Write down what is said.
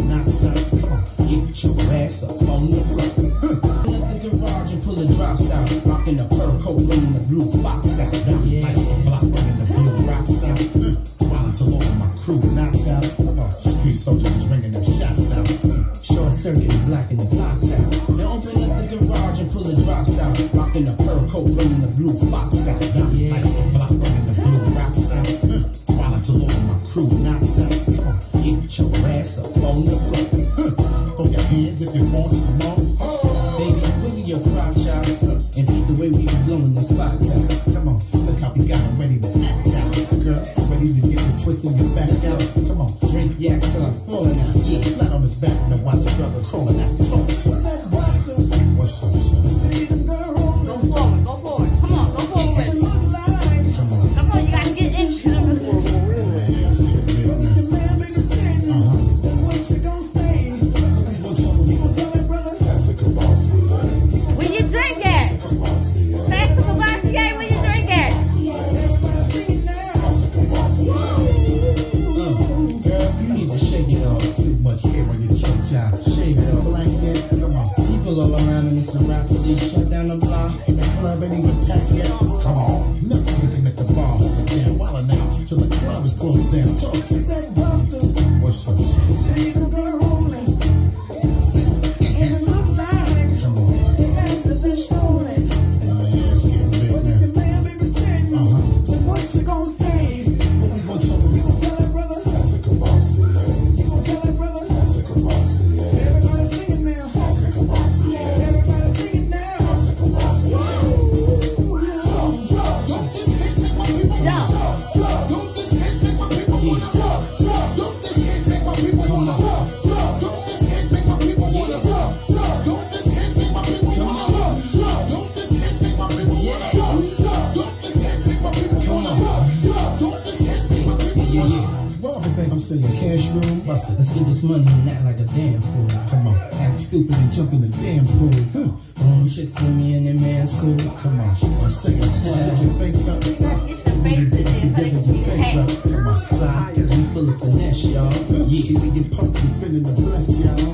knocks out. Come on, get your ass up on the floor. Pull up the garage and pull the drops out. Rocking the pearl coat, bringing the blue box out. yeah, block running the blue rocks out. While until all of my crew knocks out. Street soldiers is ringing them shots out. Short circuit is blacking the blocks out. Now open up the garage and pull the drops out. Rocking the pearl coat, bringing the blue box out. Yeah, block running the blue rocks out. While until all of my crew knocks out. Get your ass up on the floor. Throw your hands if you want some more. Baby, wiggle your crotch out and beat the way we be blowing the spots out. Come on, look how we got them ready to act out. Girl, ready to get the twist in your back out. Come on, Drink yak till I'm falling out. yeah, flat on his back. Now watch your brother crawling out. Talk to him. What's up, son? Go forward, go forward. Come on, go forward. Come on. Come on, you gotta get into the Where you drink at? Pass the Cavassier, where you drink at? Girl, you need to shake it off. Too much hair on your church out. Shake it off. Blanket, come on. People all around and it's a rap police shut down the block. In the club ain't even packed yet. Come on. Enough drinking at the bar. Hold it down. While now, till the club is closed down. Talk to me. What's up, son? Come on. And my ass getting big now. What you gonna say? We gon' talk about it. Tell it, brother. That's a Cavassier. You gon' tell it, brother. That's a Cavassier. Everybody singing now. That's a Cavassier. Everybody singing now. That's a Cavassier. Don't this hit make my people wanna drop. Don't this hit make my people wanna drop. Don't this hit make my people wanna drop. Don't this hit make my people wanna drop. Don't this hit make my people wanna drop. Don't this hit make my people wanna drop. Don't this hit make my people wanna drop. Don't this hit make my people wanna drop. Rob the bank, I'm saying cash room, bust it. Let's get this money and act like a damn fool. Come on, act stupid and jump in the damn pool. Chicks see me in their man's school. Come on, I'm saying, put your bank up. Get the face to Together you bank up. Come on, Fly, cause we full of finesse, y'all. see we get pumped and feeling the bless, y'all.